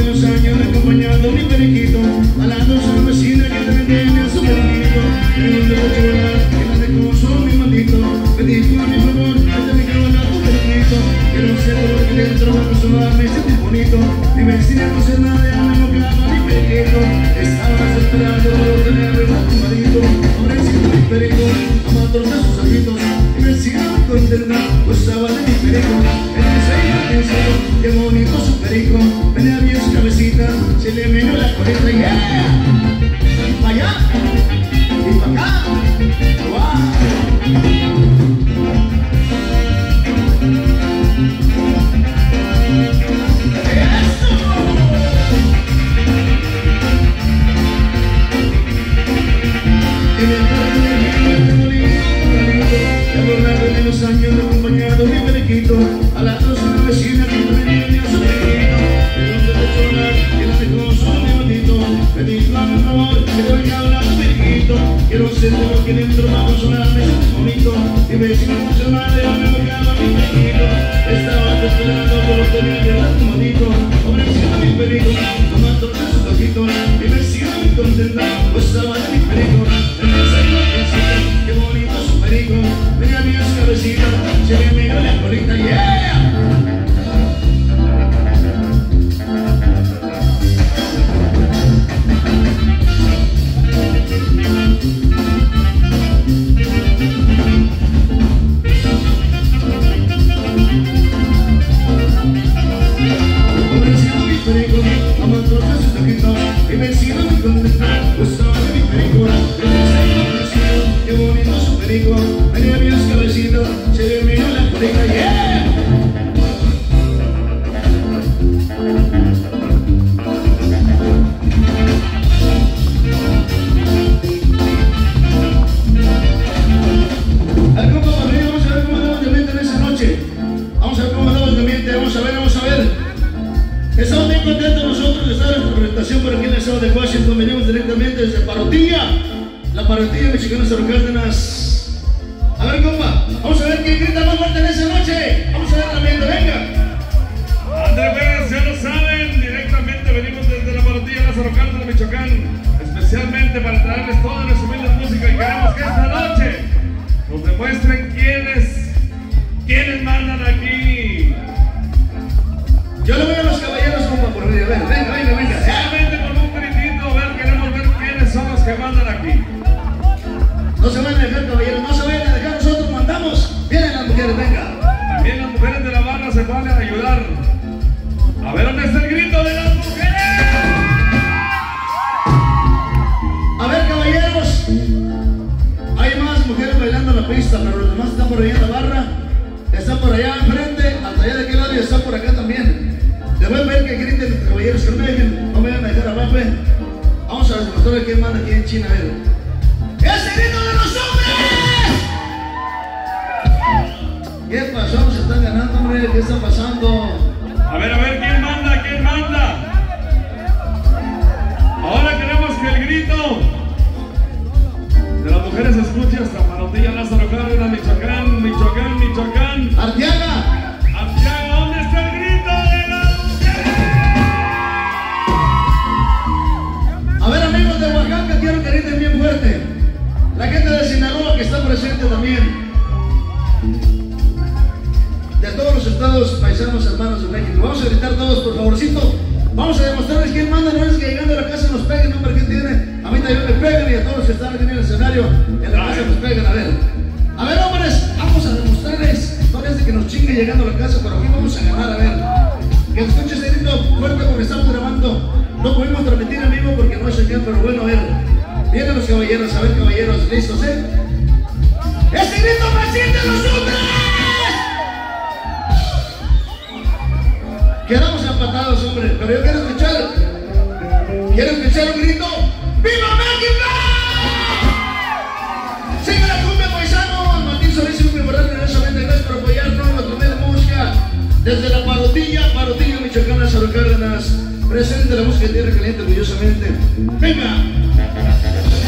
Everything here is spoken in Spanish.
los años acompañando mi periquito, hablando a la vecina que también tiene a su periquito. En el mundo de chorar, que la dejó solo mi maldito. Pedí por mi favor, antes de que haga tu periquito. Quiero ser todo que dentro va a consolarme y sentir bonito. Mi vecina no sé nada, ya me mocaba mi periquito. Estabas esperando por tenerme a tu marido. Pobrecito mi perico, amando a sus ojitos. Mi vecina muy contenta, gozaba de mi perico. Qué bonito su perico, venía bien su cabecita, se le vino la coleta y ¡yeah! Pa' allá y pa' acá, ¡wow! ¡Eso! En el parque de mi bonito, y a lo largo de los años me ha acompañado mi periquito, a la dos una vecina que también tenía su periquito. De donde de chorar, que la dejó solo mi bonito. Pedí por favor, que te venga a hablar tu periquito. Quiero ser todo que dentro va a consolarme, es bonito. Mi vecina no se madre, ya me tocaba mi periquito. Estaba esperando por tener que hablar tu bonito. Pobrecito mi perico, tomando de sus ojitos. Mi vecina muy contenta, gozaba de mi perico. Qué bonito su perico, venía bien su cabecita, se le miró la colita, yeah. Pobrecito mi perico, amando de sus ojitos, mi vecino muy contenta, gozaba de mi perico. Qué bonito su perico, venía bien su cabecito, se le miró la colita, yeah. Al compa Padrino, vamos a ver cómo andamos de ambiente en esa noche. Vamos a ver cómo andamos de ambiente, vamos a ver. Estamos bien contentos nosotros de estar en nuestra presentación por aquí en el estado de Washington. Venimos directamente desde Parotilla, la Parotilla mexicana Cerro Cárdenas. A ver, compa, vamos a ver quién grita más fuerte en esa noche. Vamos a ver la ambiente, venga. André Pérez, ya lo saben, directamente venimos desde la Parotilla Lázaro Cárdenas, Michoacán, especialmente para traerles toda nuestra humilde música, y queremos que esta noche nos demuestren quiénes mandan aquí. Yo le voy a los caballeros, compa, por medio. A ver, venga. Solamente con un gritito, queremos ver quiénes son los que mandan aquí. No se van a dejar, caballeros, no se vayan a dejar, nosotros mandamos. Vienen las mujeres, venga. También las mujeres de la barra se van a ayudar. A ver dónde está el grito de las mujeres. A ver, caballeros, hay más mujeres bailando en la pista, pero los demás están por allá en la barra, están por allá enfrente, hasta allá de aquel lado y están por acá también. Deben ver que griten los caballeros, que no me vayan a dejar abajo. Vamos a demostrarle quién manda aquí en China, a ver. ¡Ese grito de los hombres! ¿Qué pasó? Se están ganando, hombre, ¿qué está pasando? A ver, ¿quién manda? Ahora queremos que el grito de las mujeres se escuche hasta Parotilla Lázaro Cárdenas, Michoacán. ¡Arteaga! ¿Dónde está el grito de las mujeres? A ver, amigos de Oaxaca, quiero que griten bien fuerte. La gente de Sinaloa que está presente también. De todos los estados, paisanos, hermanos de México. Vamos a gritar todos, por favorcito. Vamos a demostrarles quién manda. No es que llegando a la casa nos peguen, hombre, ¿quién tiene? A mí también me pegan y a todos los que están aquí en el escenario en la casa nos pegan. A ver, hombres, vamos a demostrarles. No es de que nos chingue llegando a la casa, pero aquí vamos a ganar. A ver, que escuche ese grito fuerte porque estamos grabando. No pudimos transmitir en vivo porque no es señal, pero bueno, a ver. Vienen los caballeros, a ver, caballeros, listos, ¡este grito me siente los hombres! Quedamos empatados, hombre, pero yo quiero escuchar un grito. ¡Viva México! ¡Sigue la cumbia, paisano! Martín Solís y un memorable inmensamente gracias por apoyarnos en nuestra media música. Desde la Parotilla, Michoacán, Cerro Cárdenas, presente la música de Tierra Caliente orgullosamente. ¡Venga!